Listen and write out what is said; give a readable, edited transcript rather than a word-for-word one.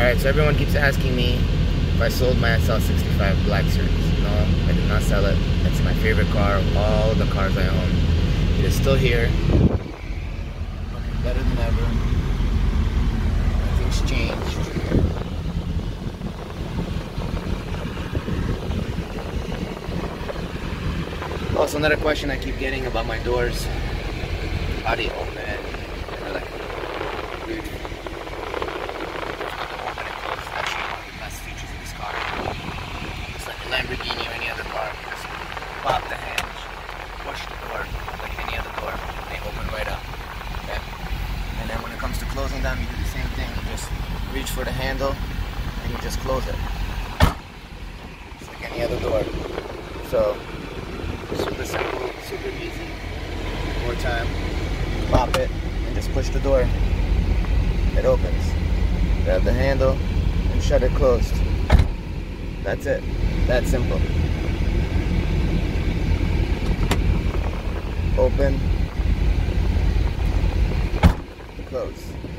Alright, so everyone keeps asking me if I sold my SL65 Black Series. No, I did not sell it. It's my favorite car of all the cars I own. It is still here. Looking better than ever. Nothing's changed. Also, another question I keep getting about my doors. How do you open it? They're like, really open and close. That's actually one of the best features of this car. It's like a Lamborghini or any other car. Just pop the hinge, push the door like any other door, and they open right up. Okay? And then when it comes to closing them, you do the same thing. You just reach for the handle and you just close it. It's like any other door. So, super simple, super easy. One more time, pop it, and just push the door. It opens. Grab the handle, and shut it closed. That's it. That simple. Open, close.